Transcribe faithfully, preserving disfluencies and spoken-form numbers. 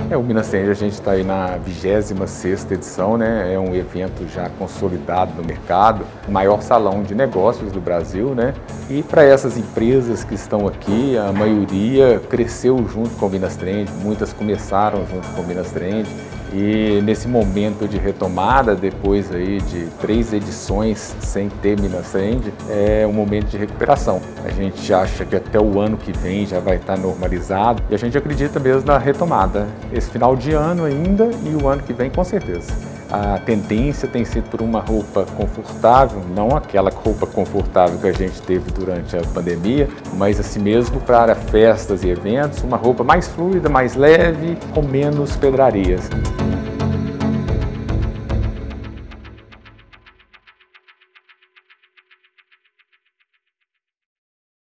É, o Minas Trend, a gente está aí na vigésima sexta edição, né? É um evento já consolidado no mercado, o maior salão de negócios do Brasil, né? E para essas empresas que estão aqui, a maioria cresceu junto com o Minas Trend, muitas começaram junto com o Minas Trend. E nesse momento de retomada, depois aí de três edições sem ter Minas Trend, é um momento de recuperação. A gente acha que até o ano que vem já vai estar normalizado e a gente acredita mesmo na retomada. Esse final de ano ainda e o ano que vem com certeza. A tendência tem sido por uma roupa confortável, não aquela roupa confortável que a gente teve durante a pandemia, mas assim mesmo para festas e eventos, uma roupa mais fluida, mais leve, com menos pedrarias.